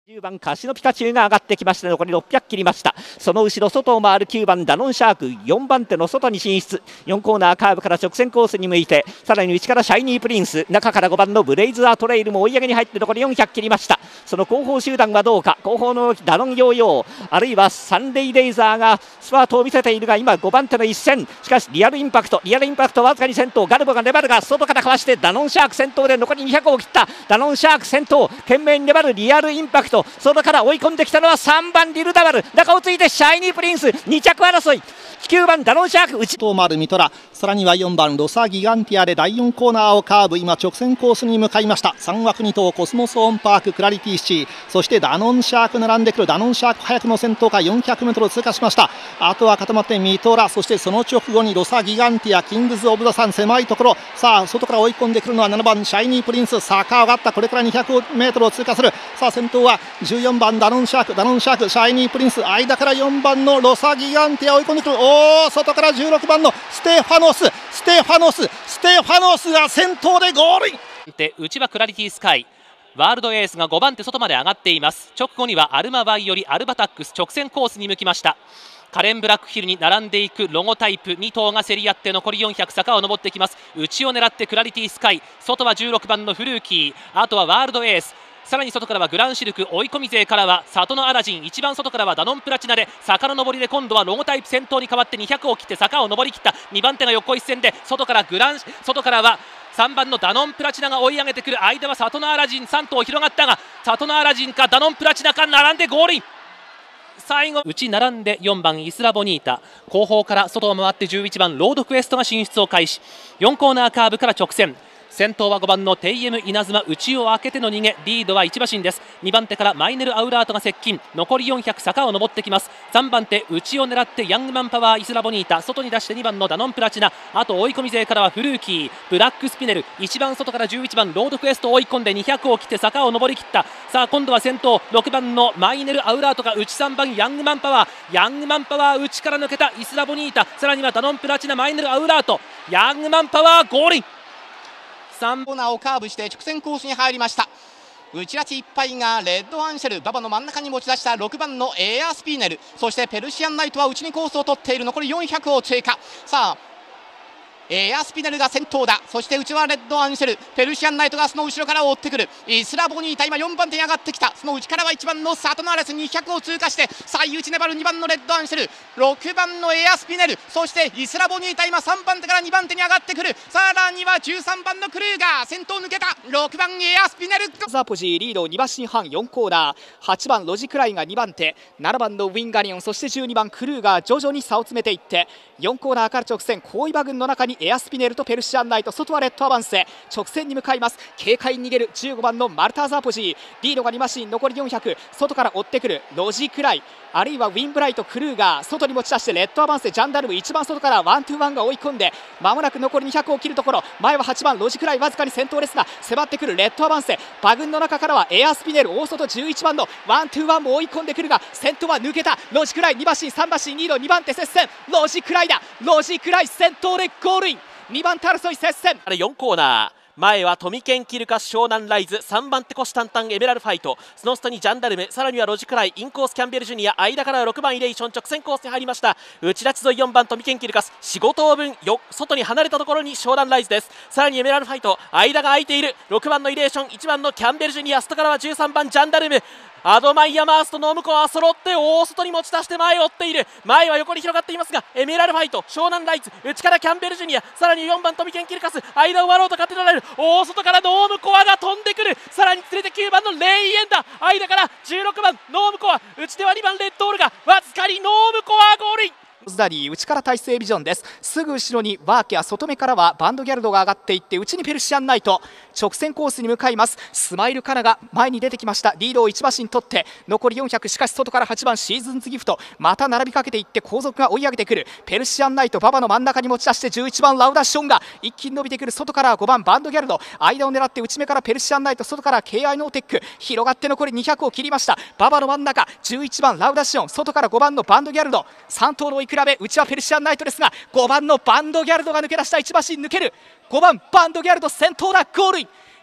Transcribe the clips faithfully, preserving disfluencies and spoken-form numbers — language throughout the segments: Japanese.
じゅうばんカシノピカチュウが上がってきまして残りろっぴゃく切りました。その後ろ外を回るきゅうばんダノンシャーク、よんばん手の外に進出、よんコーナーカーブから直線コースに向いて、さらに内からシャイニープリンス、中からごばんのブレイズアートレイルも追い上げに入って残りよんひゃく切りました。その後方集団はどうか、後方のダノンヨーヨーあるいはサンレイレイザーがスパートを見せているが、今ごばん手の一戦、しかしリアルインパクトリアルインパクトわずかに先頭、ガルボが粘るが外からかわしてダノンシャーク先頭で残りにひゃくを切った。ダノンシャーク先頭、懸命に粘るリアルインパクト、外から追い込んできたのはさんばんリルダバル、中をついてシャイニープリンス、に着争い、きゅうばんダノンシャーク内と丸ミトラ、さらにはよんばんロサギガンティアでだいよんコーナーをカーブ、今直線コースに向かいました。さん枠に頭コスモスオンパーク、クラリティシティ、そしてダノンシャーク並んでくる。ダノンシャーク早くも先頭から よんひゃくメートル を通過しました。あとは固まってミトラ、そしてその直後にロサギガンティア、キングズ・オブ・ザ・サン、狭いところ、さあ外から追い込んでくるのはななばんシャイニープリンス、坂上がった、これから にひゃくメートル を通過する。さあ先頭はじゅうよんばんダノンシャーク、ダノンシャーク、シャイニープリンス、間からよんばんのロサギガンティア追い込んでくる。おお、外からじゅうろくばんのステファノス、ステファノス、ステファノスが先頭でゴールイン。 で内はクラリティスカイ、ワールドエースがごばん手外まで上がっています。直後にはアルマバイよりアルバタックス、直線コースに向きました。カレンブラックヒルに並んでいくロゴタイプに頭が競り合って残りよんひゃく坂を登ってきます。内を狙ってクラリティスカイ、外はじゅうろくばんのフルーキー、あとはワールドエース、さらに外からはグランシルク、追い込み勢からは里のアラジン、一番外からはダノンプラチナで坂の上りで今度はロゴタイプ先頭に変わってにひゃくを切って坂を上り切った。にばん手が横一線で外からグラン外からはさんばんのダノンプラチナが追い上げてくる。間は里のアラジンさん頭広がったが、里のアラジンかダノンプラチナか並んでゴールイン。最後内並んでよんばんイスラボニータ、後方から外を回ってじゅういちばんロードクエストが進出を開始。よんコーナーカーブから直線、先頭はごばんのテイエム稲妻、内を開けての逃げ、リードはいち馬身です。にばん手からマイネルアウラートが接近、残りよんひゃく坂を登ってきます。さんばん手内を狙ってヤングマンパワーイスラボニータ、外に出してにばんのダノンプラチナ、あと追い込み勢からはフルーキー、ブラックスピネル、一番外からじゅういちばんロードクエストを追い込んでにひゃくを切って坂を登り切った。さあ今度は先頭ろくばんのマイネルアウラートが内、さんばんヤングマンパワー、ヤングマンパワー内から抜けたイスラボニータ、さらにはダノンプラチナ、マイネルアウラート、ヤングマンパワーゴールイン。 さんコーナーをカーブして直線コースに入りました。内ラチいっぱいがレッドアンシェル、馬場の真ん中に持ち出したろくばんのエアスピーネル、そしてペルシアンナイトは内にコースを取っている。残りよんひゃくを追加。さあエアスピネルが先頭だ。そして内はレッドアンシェル、ペルシアンナイトがその後ろから追ってくる。イスラボニータ今よんばん手に上がってきた。その内からはいちばんのサトノアレス、にひゃくを通過して最内粘るにばんのレッドアンシェル、ろくばんのエアスピネル、そしてイスラボニータ今さんばん手からにばん手に上がってくる。さらにはじゅうさんばんのクルーガー先頭抜けた。ろくばんエアスピネル、 ザポジーリードに馬身半よんコーナー、はちばんロジクライがにばん手、ななばんのウィンガリオン、そしてじゅうにばんクルーガー、徐々に差を詰めていってよんコーナーから直線、後位馬群の中にエアスピネルとペルシアンナイト、外はレッドアバンス、直線に向かいます。軽快に逃げるじゅうごばんのマルターザポジー、リードがに馬身残りよんひゃく、外から追ってくるロジクライ、あるいはウィンブライト、クルーガー、外に持ち出してレッドアバンス、ジャンダルム一番外からワントゥーワンが追い込んでまもなく残りにひゃくを切るところ、前ははちばんロジクライわずかに先頭ですが迫ってくるレッドアバンス、馬群の中からはエアスピネル、大外じゅういちばんのワントゥーワンも追い込んでくるが先頭は抜けた。ロジクライに馬身さん馬身リード、にばん手接戦、ロジクライだ、ロジクライ先頭でゴールイン。にばん手争い接戦、 よんコーナー、前はトミケンキルカス湘南ライズ、さんばん手虎視眈々エメラルファイト、その下にジャンダルム、さらにはロジクライ、インコースキャンベルジュニア、間からはろくばんイレイション、直線コースに入りました。内立ち沿いよんばんトミケンキルカス、よん、ご頭分よ外に離れたところに湘南ライズです。さらにエメラルファイト、間が空いているろくばんのイレーション、いちばんのキャンベルジュニア、外からはじゅうさんばんジャンダルム、アドマイヤマースとノムコは揃って大外に持ち出して前を追っている。前は横に広がっていますがエメラルファイト、湘南ライズ、内からキャンベルジュニア、さらによんばんトミケンキルカス、間を割ろうと勝てられる。大外からノームコアが飛んでくる。さらに連れてきゅうばんのレイエンダ、間からじゅうろくばんノームコア、内ではにばんレッドオールがわずかにノームコアゴールイン。 ズダリー内から体勢ビジョンです。すぐ後ろにワーキャー、外目からはバンドギャルドが上がっていって内にペルシアンナイト、直線コースに向かいます。スマイルカナが前に出てきました。リードをいち馬身取って残りよんひゃく、しかし外からはちばんシーズンズギフト、また並びかけていって後続が追い上げてくる。ペルシアンナイト馬場の真ん中に持ち出してじゅういちばんラウダッションが一気に伸びてくる。外からはごばんバンドギャルド、間を狙って内目からペルシアンナイト、外から ケーアイ ノーテック、広がって残りにひゃくを切りました。馬場の真ん中じゅういちばんラウダッション、外からごばんのバンドギャルド、さん頭の追い比べ、内はペルシアンナイトですがごばんのバンドギャルドが抜け出した。いち馬身抜ける。ごばんバンドギャルド先頭だ、ゴールイン。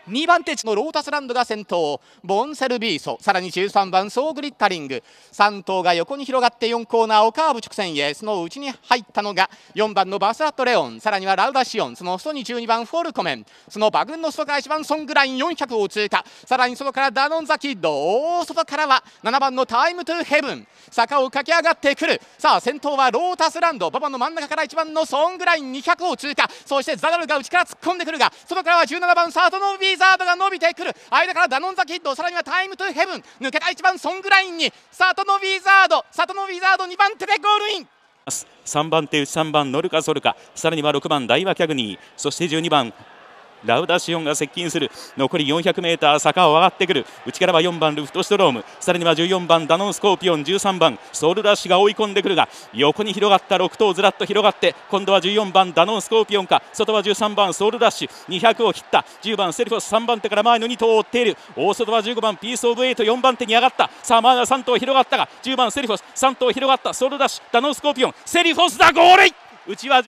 にばん手のロータスランドが先頭、ボンセルビーソ、さらにじゅうさんばんソーグリッタリング、さん頭が横に広がってよんコーナーをカーブ直線へ。その内に入ったのがよんばんのバスラットレオン、さらにはラウダシオン、その外にじゅうにばんフォルコメン、その馬群の外からいちばんソングラインよんひゃくを通過、さらに外からダノンザキッド、大外からはななばんのタイムトゥヘブン、坂を駆け上がってくる。さあ先頭はロータスランド、馬場の真ん中からいちばんのソングラインにひゃくを通過、そしてザダルが内から突っ込んでくるが、外からはじゅうななばんサートノービーザードが伸びてくる。間からダノンザキッド、さらにはタイムトゥヘブン、抜けたいちばんソングラインにサートノービーザード、サートノービーザードにばん手でゴールイン。 さんばん手内さんばんノルカソルカ、さらにはろくばんダイワキャグニー、そしてじゅうにばんラウダシオンが接近する。残り よんひゃくメーター 坂を上がってくる。内からはよんばんルフトシュトローム、さらにはじゅうよんばんダノンスコーピオン、じゅうさんばんソウルラッシュが追い込んでくるが、横に広がったろく頭ずらっと広がって、今度はじゅうよんばんダノンスコーピオンか、外はじゅうさんばんソウルラッシュ、にひゃくを切った。じゅうばんセルフォス、さんばん手から前のに頭を追っている。大外はじゅうごばんピースオブエイト、よんばん手に上がった。さあ前はさん頭広がったが、じゅうばんセルフォス、さん頭広がったソウルラッシュ、ダノンスコーピオン、セリフォスだ、ゴールイン。内は